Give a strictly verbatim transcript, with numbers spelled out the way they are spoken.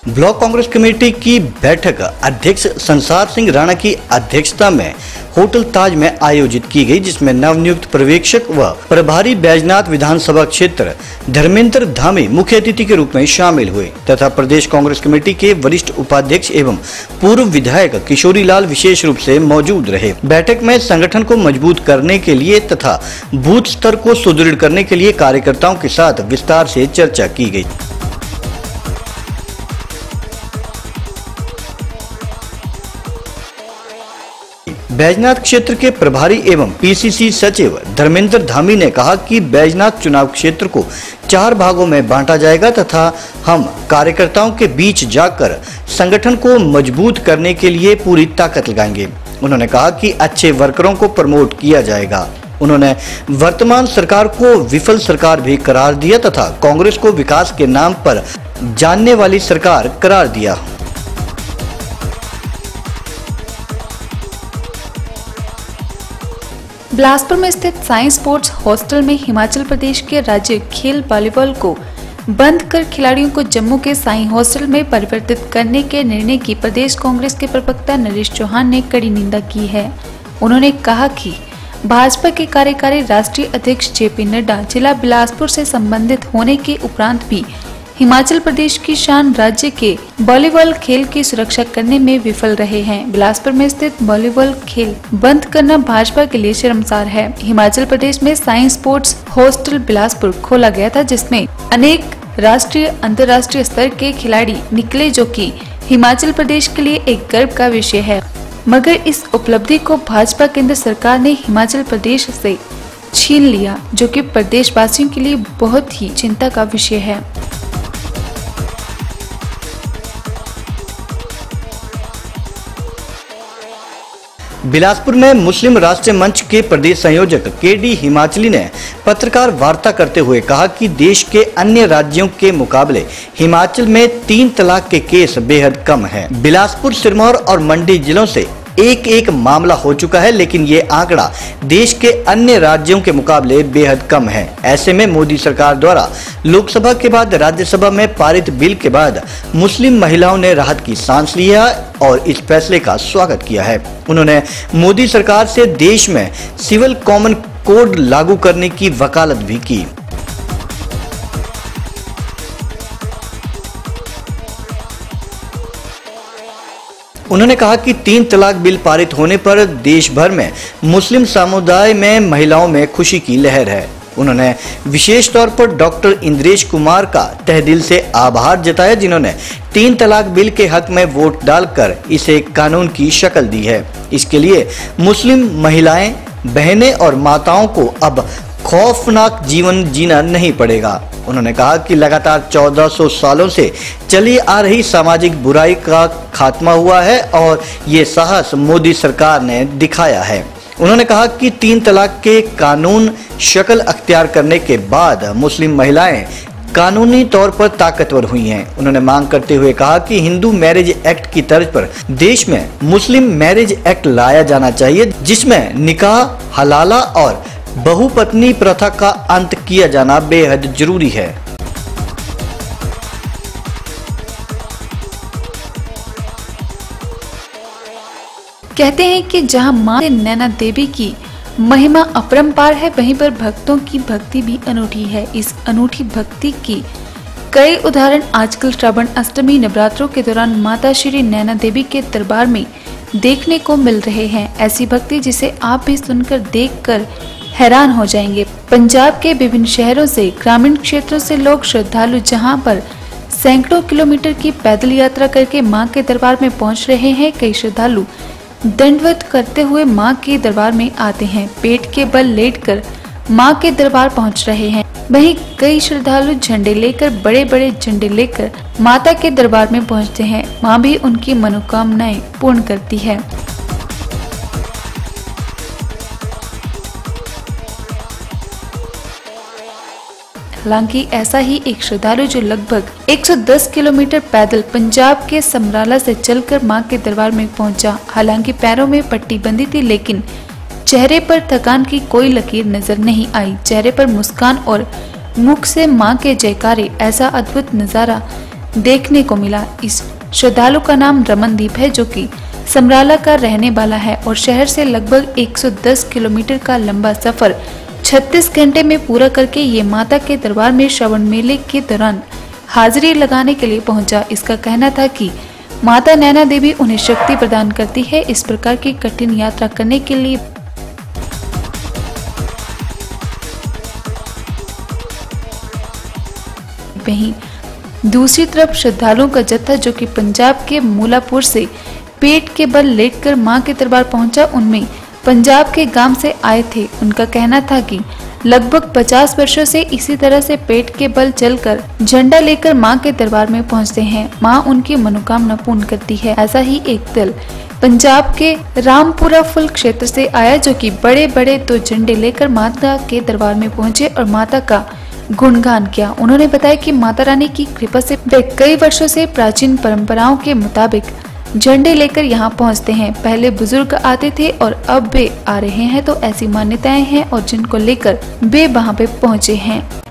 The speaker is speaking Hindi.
ब्लॉक कांग्रेस कमेटी की बैठक अध्यक्ष संसार सिंह राणा की अध्यक्षता में होटल ताज में आयोजित की गई, जिसमें नवनियुक्त पर्यवेक्षक व प्रभारी बैजनाथ विधानसभा क्षेत्र धर्मेंद्र धामी मुख्य अतिथि के रूप में शामिल हुए तथा प्रदेश कांग्रेस कमेटी के वरिष्ठ उपाध्यक्ष एवं पूर्व विधायक किशोरी लाल विशेष रूप से मौजूद रहे। बैठक में संगठन को मजबूत करने के लिए तथा बूथ स्तर को सुदृढ़ करने के लिए कार्यकर्ताओं के साथ विस्तार से चर्चा की गई। बैजनाथ क्षेत्र के प्रभारी एवं पीसीसी सचिव धर्मेंद्र धामी ने कहा कि बैजनाथ चुनाव क्षेत्र को चार भागों में बांटा जाएगा तथा हम कार्यकर्ताओं के बीच जाकर संगठन को मजबूत करने के लिए पूरी ताकत लगाएंगे। उन्होंने कहा कि अच्छे वर्करों को प्रमोट किया जाएगा। उन्होंने वर्तमान सरकार को विफल सरकार भी करार दिया तथा कांग्रेस को विकास के नाम पर जानने वाली सरकार करार दिया। बिलासपुर में स्थित साइंस स्पोर्ट्स हॉस्टल में हिमाचल प्रदेश के राज्य खेल वॉलीबॉल को बंद कर खिलाड़ियों को जम्मू के साई हॉस्टल में परिवर्तित करने के निर्णय की प्रदेश कांग्रेस के प्रवक्ता नरेश चौहान ने कड़ी निंदा की है। उन्होंने कहा कि भाजपा के कार्यकारी राष्ट्रीय अध्यक्ष जेपी नड्डा जिला बिलासपुर से संबंधित होने के उपरांत भी हिमाचल प्रदेश की शान राज्य के वॉलीबॉल खेल की सुरक्षा करने में विफल रहे हैं। बिलासपुर में स्थित वॉलीबॉल खेल बंद करना भाजपा के लिए शर्मसार है। हिमाचल प्रदेश में साइंस स्पोर्ट्स हॉस्टल बिलासपुर खोला गया था, जिसमें अनेक राष्ट्रीय अंतर्राष्ट्रीय स्तर के खिलाड़ी निकले, जो कि हिमाचल प्रदेश के लिए एक गर्व का विषय है। मगर इस उपलब्धि को भाजपा केंद्र सरकार ने हिमाचल प्रदेश से छीन लिया, जो कि प्रदेशवासियों के लिए बहुत ही चिंता का विषय है। बिलासपुर में मुस्लिम राष्ट्रीय मंच के प्रदेश संयोजक के डी हिमाचली ने पत्रकार वार्ता करते हुए कहा कि देश के अन्य राज्यों के मुकाबले हिमाचल में तीन तलाक के केस बेहद कम हैं। बिलासपुर, सिरमौर और मंडी जिलों से एक एक मामला हो चुका है, लेकिन ये आंकड़ा देश के अन्य राज्यों के मुकाबले बेहद कम है। ऐसे में मोदी सरकार द्वारा लोकसभा के बाद राज्यसभा में पारित बिल के बाद मुस्लिम महिलाओं ने राहत की सांस ली है और इस फैसले का स्वागत किया है। उन्होंने मोदी सरकार से देश में सिविल कॉमन कोड लागू करने की वकालत भी की। उन्होंने कहा कि तीन तलाक बिल पारित होने पर देश भर में मुस्लिम समुदाय में महिलाओं में खुशी की लहर है। उन्होंने विशेष तौर पर डॉक्टर इंद्रेश कुमार का तहे दिल से आभार जताया, जिन्होंने तीन तलाक बिल के हक में वोट डालकर इसे कानून की शक्ल दी है। इसके लिए मुस्लिम महिलाएं, बहनें और माताओं को अब खौफनाक जीवन जीना नहीं पड़ेगा। उन्होंने कहा कि लगातार चौदह सौ सालों से चली आ रही सामाजिक बुराई का खात्मा हुआ है और ये साहस मोदी सरकार ने दिखाया है। उन्होंने कहा कि तीन तलाक के कानून शक्ल अख्तियार करने के बाद मुस्लिम महिलाएं कानूनी तौर पर ताकतवर हुई हैं। उन्होंने मांग करते हुए कहा कि हिंदू मैरिज एक्ट की तर्ज पर देश में मुस्लिम मैरिज एक्ट लाया जाना चाहिए, जिसमें निकाह, हलाला और बहुपत्नी प्रथा का अंत किया जाना बेहद जरूरी है। कहते हैं कि जहां मां नैना देवी की महिमा अपरंपार है, वहीं पर भक्तों की भक्ति भी अनूठी है। इस अनूठी भक्ति की कई उदाहरण आजकल श्रावण अष्टमी नवरात्रों के दौरान माता श्री नैना देवी के दरबार में देखने को मिल रहे हैं। ऐसी भक्ति जिसे आप भी सुनकर देखकर हैरान हो जाएंगे। पंजाब के विभिन्न शहरों से, ग्रामीण क्षेत्रों से लोग श्रद्धालु जहां पर सैकड़ों किलोमीटर की पैदल यात्रा करके मां के दरबार में पहुंच रहे हैं। कई श्रद्धालु दंडवत करते हुए मां के दरबार में आते हैं, पेट के बल लेटकर मां के दरबार पहुंच रहे हैं। वहीं कई श्रद्धालु झंडे लेकर, बड़े बड़े झंडे लेकर माता के दरबार में पहुंचते हैं। मां भी उनकी मनोकामनाएं पूर्ण करती है। हालांकि ऐसा ही एक श्रद्धालु जो लगभग एक सौ दस किलोमीटर पैदल पंजाब के समराला से चलकर मां के दरबार में पहुंचा। हालांकि पैरों में पट्टी बंधी थी, लेकिन चेहरे पर थकान की कोई लकीर नजर नहीं आई। चेहरे पर मुस्कान और मुख से मां के जयकारे। ऐसा अद्भुत नजारा देखने को मिला। इस श्रद्धालु का नाम रमनदीप है, जो कि समराला का रहने वाला है और शहर से लगभग एक सौ दस किलोमीटर का लंबा सफर छत्तीस घंटे में पूरा करके ये माता के दरबार में श्रावण मेले के दौरान हाजिरी लगाने के लिए पहुंचा। इसका कहना था कि माता नैना देवी उन्हें शक्ति प्रदान करती है इस प्रकार की कठिन यात्रा करने के लिए। वहीं दूसरी तरफ श्रद्धालुओं का जत्था जो कि पंजाब के मूलापुर से पेट के बल लेटकर मां के दरबार पहुंचा, उनमें पंजाब के गांव से आए थे। उनका कहना था कि लगभग पचास वर्षों से इसी तरह से पेट के बल चलकर झंडा लेकर मां के दरबार में पहुंचते हैं। मां उनकी मनोकामना पूर्ण करती है। ऐसा ही एक दल पंजाब के रामपुरा फुल क्षेत्र से आया, जो कि बड़े बड़े दो झंडे लेकर माता के दरबार में पहुंचे और माता का गुणगान किया। उन्होंने बताया कि माता रानी की कृपा से वे कई वर्षों से प्राचीन परंपराओं के मुताबिक झंडे लेकर यहाँ पहुँचते हैं। पहले बुजुर्ग आते थे और अब वे आ रहे हैं, तो ऐसी मान्यताएं हैं और जिनको लेकर वे वहाँ पे पहुँचे हैं।